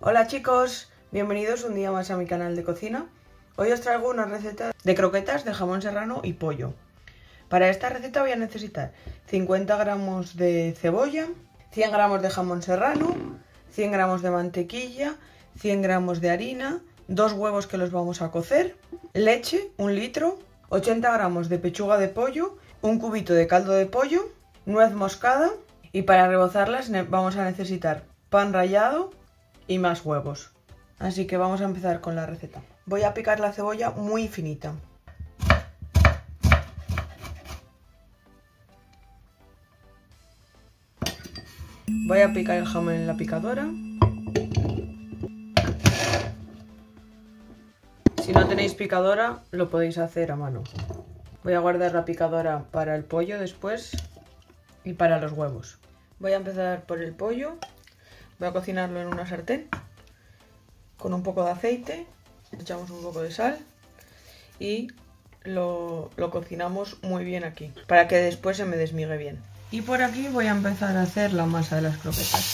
Hola chicos, bienvenidos un día más a mi canal de cocina. Hoy os traigo una receta de croquetas de jamón serrano y pollo. Para esta receta voy a necesitar 50 gramos de cebolla, 100 gramos de jamón serrano, 100 gramos de mantequilla, 100 gramos de harina, 2 huevos que los vamos a cocer, leche, 1 litro, 80 gramos de pechuga de pollo, un cubito de caldo de pollo, nuez moscada y para rebozarlas vamos a necesitar pan rallado y más huevos. Así que vamos a empezar con la receta. Voy a picar la cebolla muy finita. Voy a picar el jamón en la picadora. Si no tenéis picadora, lo podéis hacer a mano. Voy a guardar la picadora para el pollo después y para los huevos. Voy a empezar por el pollo. Voy a cocinarlo en una sartén con un poco de aceite, echamos un poco de sal y lo cocinamos muy bien aquí, para que después se me desmigue bien. Y por aquí voy a empezar a hacer la masa de las croquetas.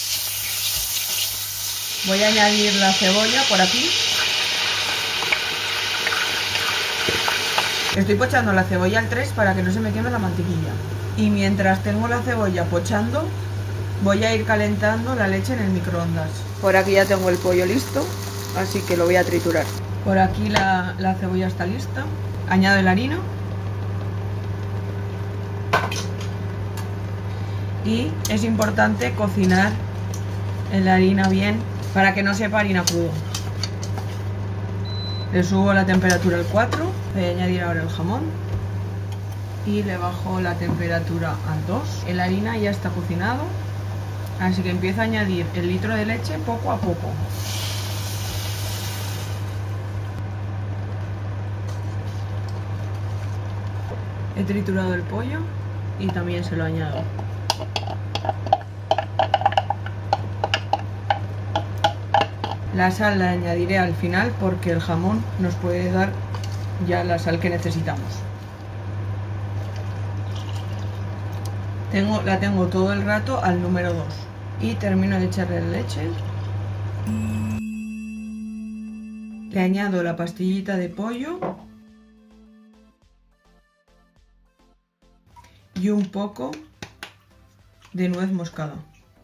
Voy a añadir la cebolla por aquí. Estoy pochando la cebolla al 3 para que no se me queme la mantequilla. Y mientras tengo la cebolla pochando, voy a ir calentando la leche en el microondas. Por aquí ya tengo el pollo listo, así que lo voy a triturar. Por aquí la cebolla está lista. Añado la harina. Y es importante cocinar en la harina bien para que no sepa harina crudo. Le subo la temperatura al 4. Voy a añadir ahora el jamón. Y le bajo la temperatura al 2. La harina ya está cocinado. Así que empiezo a añadir el litro de leche poco a poco. He triturado el pollo y también se lo añado. La sal la añadiré al final porque el jamón nos puede dar ya la sal que necesitamos. La tengo todo el rato al número 2. Y termino de echarle la leche. Le añado la pastillita de pollo. Y un poco de nuez moscada.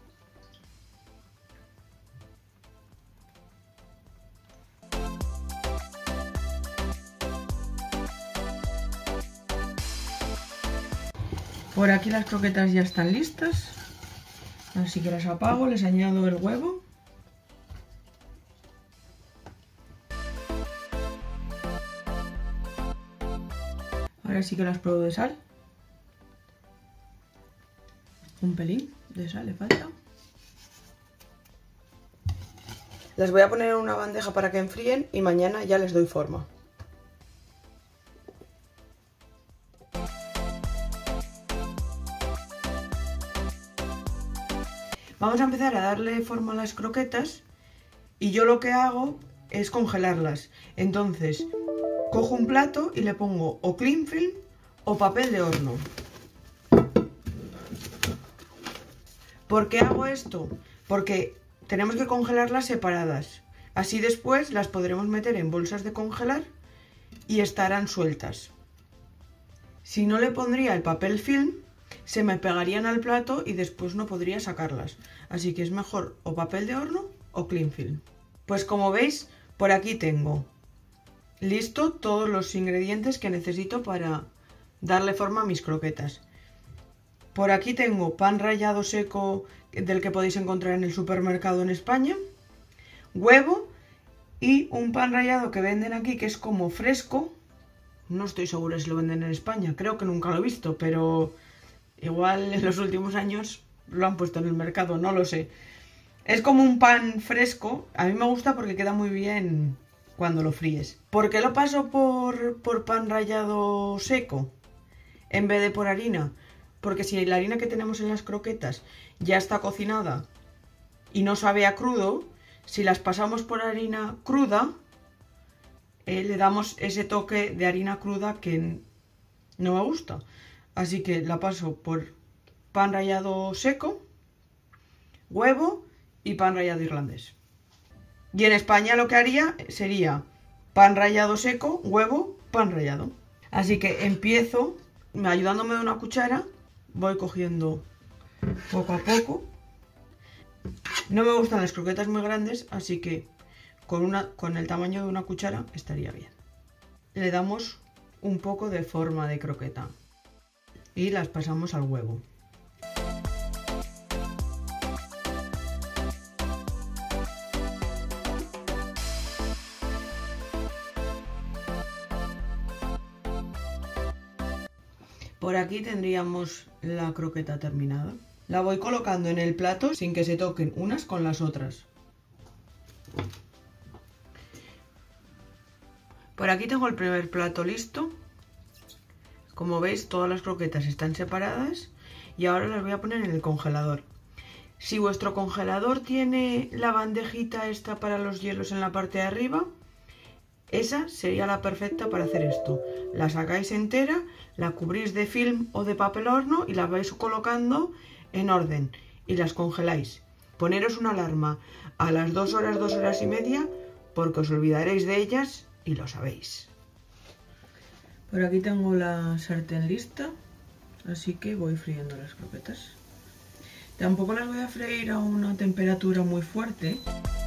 Por aquí las croquetas ya están listas. Así que las apago, les añado el huevo. Ahora sí que las pruebo de sal. Un pelín de sal le falta. Las voy a poner en una bandeja para que enfríen y mañana ya les doy forma. Vamos a empezar a darle forma a las croquetas y yo lo que hago es congelarlas. Entonces, cojo un plato y le pongo o cling film o papel de horno. ¿Por qué hago esto? Porque tenemos que congelarlas separadas. Así después las podremos meter en bolsas de congelar y estarán sueltas. Si no le pondría el papel film, se me pegarían al plato y después no podría sacarlas. Así que es mejor o papel de horno o cling film. Pues como veis, por aquí tengo listo todos los ingredientes que necesito para darle forma a mis croquetas. Por aquí tengo pan rallado seco del que podéis encontrar en el supermercado en España, huevo y un pan rallado que venden aquí que es como fresco. No estoy segura si lo venden en España, creo que nunca lo he visto, pero igual en los últimos años lo han puesto en el mercado, no lo sé. Es como un pan fresco, a mí me gusta porque queda muy bien cuando lo fríes. ¿Por qué lo paso por pan rallado seco en vez de por harina? Porque si la harina que tenemos en las croquetas ya está cocinada y no sabe a crudo, si las pasamos por harina cruda, le damos ese toque de harina cruda que no me gusta. Así que la paso por pan rallado seco, huevo y pan rallado irlandés. Y en España lo que haría sería pan rallado seco, huevo, pan rallado. Así que empiezo, ayudándome de una cuchara, voy cogiendo poco a poco. No me gustan las croquetas muy grandes, así que con el tamaño de una cuchara estaría bien. Le damos un poco de forma de croqueta y las pasamos al huevo. Por aquí tendríamos la croqueta terminada. La voy colocando en el plato sin que se toquen unas con las otras. Por aquí tengo el primer plato listo. Como veis, todas las croquetas están separadas y ahora las voy a poner en el congelador. Si vuestro congelador tiene la bandejita esta para los hielos en la parte de arriba, esa sería la perfecta para hacer esto. La sacáis entera, la cubrís de film o de papel horno y la vais colocando en orden y las congeláis. Poneros una alarma a las 2 horas, 2 horas y media, porque os olvidaréis de ellas y lo sabéis. Por aquí tengo la sartén lista, así que voy friendo las croquetas. Tampoco las voy a freír a una temperatura muy fuerte.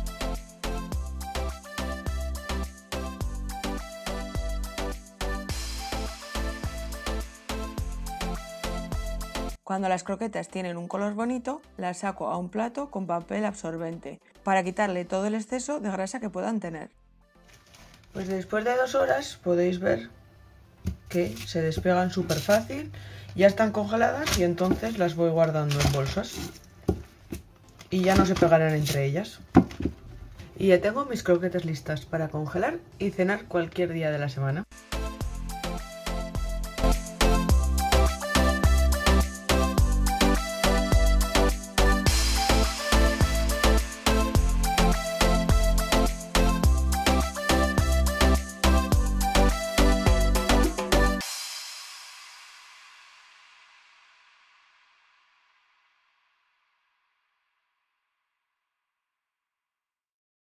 Cuando las croquetas tienen un color bonito, las saco a un plato con papel absorbente para quitarle todo el exceso de grasa que puedan tener. Pues después de 2 horas podéis ver que se despegan súper fácil, ya están congeladas y entonces las voy guardando en bolsas y ya no se pegarán entre ellas. Y ya tengo mis croquetas listas para congelar y cenar cualquier día de la semana.